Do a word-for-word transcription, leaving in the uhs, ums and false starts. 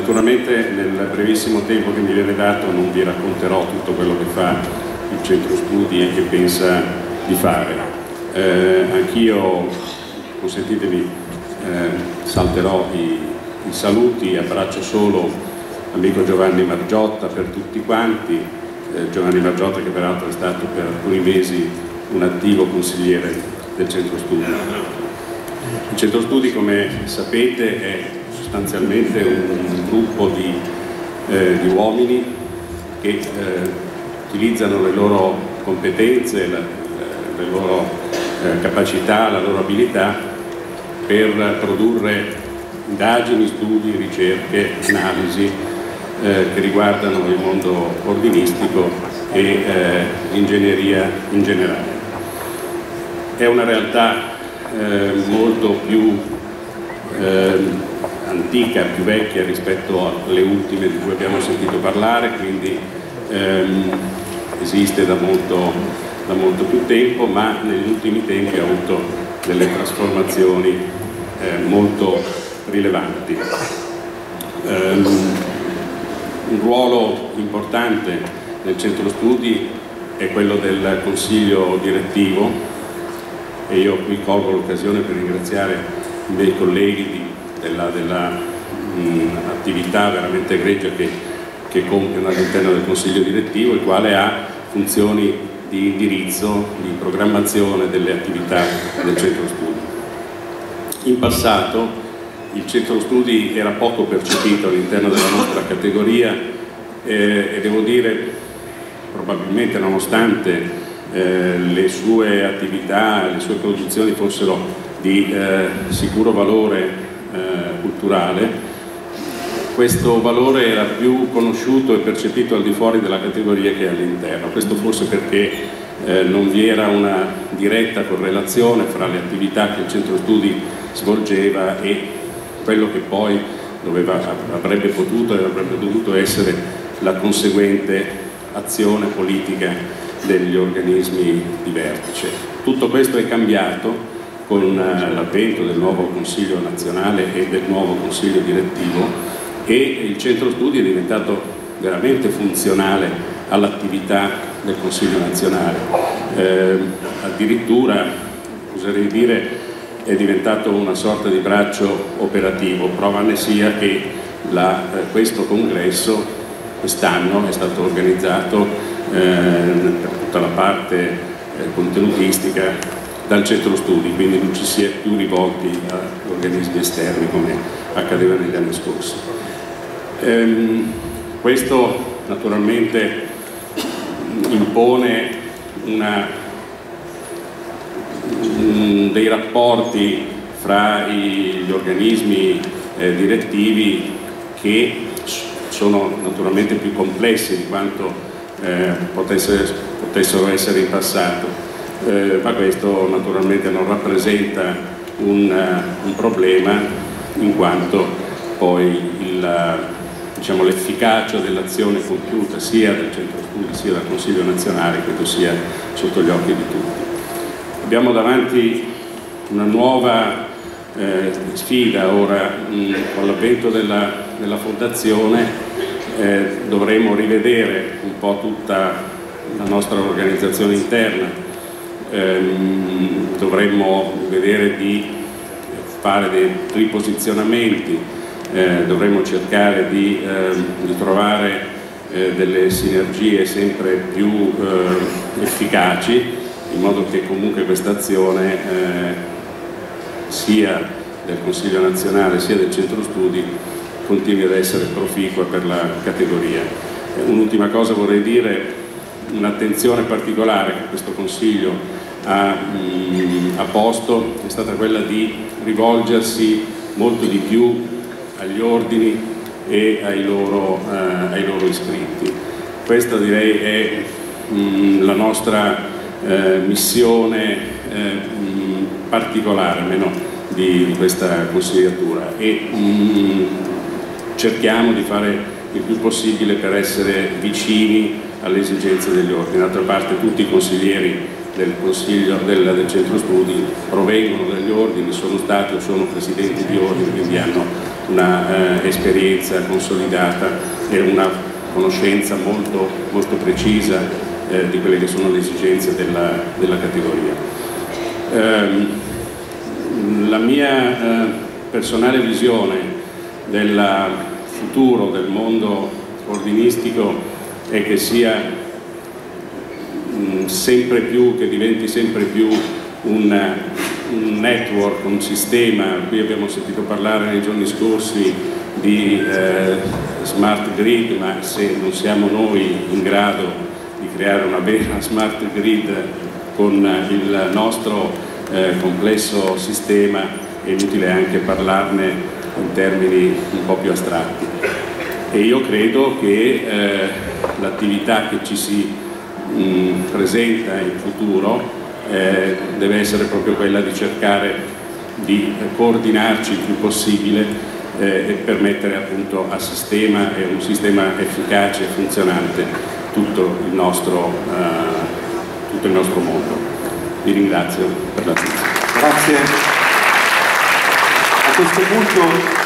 naturalmente nel brevissimo tempo che mi viene dato non vi racconterò tutto quello che fa il centro studi e che pensa di fare. Eh, anch'io, consentitemi, eh, salterò i, i saluti, abbraccio solo l'amico Giovanni Margiotta per tutti quanti, eh, Giovanni Margiotta che peraltro è stato per alcuni mesi un attivo consigliere del centro studi. Il centro studi, come sapete, è sostanzialmente un gruppo di, eh, di uomini che eh, utilizzano le loro competenze, la, le loro eh, capacità, la loro abilità per produrre indagini, studi, ricerche, analisi eh, che riguardano il mondo ordinistico e eh, l'ingegneria in generale. È una realtà eh, molto più eh, antica, più vecchia rispetto alle ultime di cui abbiamo sentito parlare, quindi ehm, esiste da molto, da molto più tempo, ma negli ultimi tempi ha avuto delle trasformazioni eh, molto rilevanti. Um, un ruolo importante nel centro studi è quello del consiglio direttivo, e io qui colgo l'occasione per ringraziare i miei colleghi di, della, della mh, attività veramente egregia che, che compiono all'interno del consiglio direttivo, il quale ha funzioni di indirizzo, di programmazione delle attività del centro studi. In passato il centro studi era poco percepito all'interno della nostra categoria eh, e devo dire, probabilmente nonostante eh, le sue attività, le sue produzioni fossero di eh, sicuro valore eh, culturale, questo valore era più conosciuto e percepito al di fuori della categoria che all'interno. Questo forse perché eh, non vi era una diretta correlazione fra le attività che il centro studi svolgeva e quello che poi doveva, avrebbe potuto e avrebbe dovuto essere la conseguente azione politica degli organismi di vertice. Tutto questo è cambiato con l'avvento del nuovo Consiglio nazionale e del nuovo Consiglio direttivo, e il centro studi è diventato veramente funzionale all'attività del Consiglio nazionale. Eh, addirittura, oserei dire, è diventato una sorta di braccio operativo. Prova ne sia che la, eh, questo congresso quest'anno è stato organizzato eh, per tutta la parte eh, contenutistica dal centro studi, quindi non ci si è più rivolti a organismi esterni come accadeva negli anni scorsi. Ehm, questo naturalmente impone una dei rapporti fra gli organismi eh, direttivi che sono naturalmente più complessi di quanto eh, potesse, potessero essere in passato, eh, ma questo naturalmente non rappresenta un, uh, un problema, in quanto poi il, diciamo, l'efficacia dell'azione compiuta sia del centro studi sia dal Consiglio nazionale credo sia sotto gli occhi di tutti. Abbiamo davanti una nuova eh, sfida ora, mh, con l'avvento della, della fondazione eh, dovremo rivedere un po' tutta la nostra organizzazione interna, ehm, dovremmo vedere di fare dei riposizionamenti, eh, dovremmo cercare di, eh, di trovare eh, delle sinergie sempre più eh, efficaci, in modo che comunque questa azione eh, sia del Consiglio nazionale sia del centro studi continui ad essere proficua per la categoria. Eh, un'ultima cosa vorrei dire, un'attenzione particolare che questo Consiglio ha, mh, ha posto è stata quella di rivolgersi molto di più agli ordini e ai loro, eh, ai loro iscritti. Questa direi è mh, la nostra Eh, missione eh, mh, particolare almeno di, di questa consigliatura, e mh, cerchiamo di fare il più possibile per essere vicini alle esigenze degli ordini. D'altra parte tutti i consiglieri del Consiglio del, del Centro Studi provengono dagli ordini, sono stati o sono presidenti di ordini, quindi hanno una eh, esperienza consolidata e una conoscenza molto, molto precisa eh, di quelle che sono le esigenze della, della categoria. Eh, la mia eh, personale visione del futuro del mondo ordinistico è che sia sempre più, che diventi sempre più un, un network, un sistema. Qui abbiamo sentito parlare nei giorni scorsi di eh, smart grid, ma se non siamo noi in grado di creare una vera smart grid con il nostro eh, complesso sistema, è inutile anche parlarne in termini un po' più astratti. E io credo che eh, l'attività che ci si mh, presenta in futuro eh, deve essere proprio quella di cercare di coordinarci il più possibile eh, e permettere appunto a sistema e un sistema efficace e funzionante tutto il nostro, eh, tutto il nostro mondo. Vi ringrazio per l'attenzione. Grazie. A questo punto